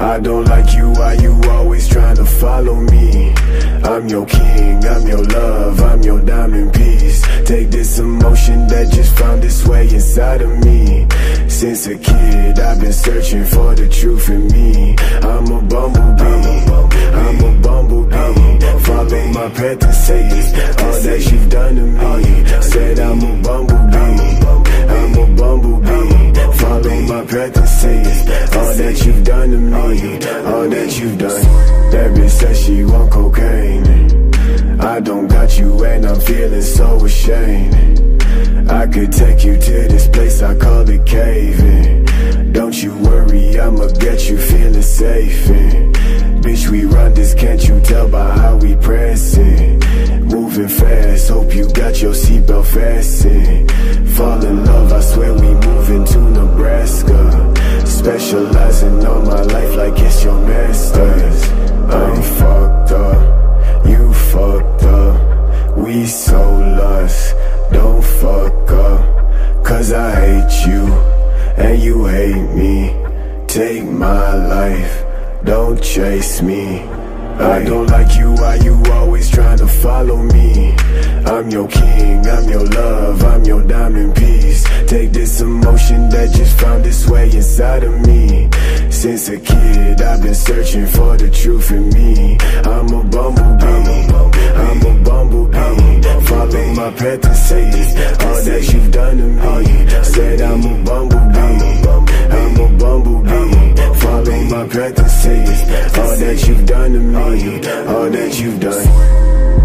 I don't like you, why you always trying to follow me? I'm your king, I'm your love, I'm your diamond piece. Take this emotion that just found its way inside of me. Since a kid, I've been searching for the truth in me. I'm a bumblebee, I'm a bumblebee. Follow my path and say all that you've done to me. Said I'm a bumblebee, I'm a bumblebee. Follow my path and say all that you've done to me, all that you've done. That bitch says she want cocaine. I don't got you and I'm feeling so ashamed. I could take you to this place, I call it caving. Don't you worry, I'ma get you feeling safe. Bitch, we run this, can't you tell by how we pressing? Moving fast, hope you got your seatbelt fastened. Fall in love, I swear we moving to Nebraska. Specializing on my life like it's your masters. I'm fucked up, you fucked up. We so lost, don't fuck up. Cause I hate you, and you hate me. Take my life, don't chase me. I don't like you, why you always trying to follow me? I'm your king, I'm your love, I'm your diamond piece. Take this emotion that just found its way inside of me. Since a kid, I've been searching for the truth in me. I'm a bumblebee, I'm a bumblebee. Follow my path and say all that you've done to me. Said I'm a bumblebee, I'm a bumblebee. Follow my path and say all that you've done to me, all that you've done.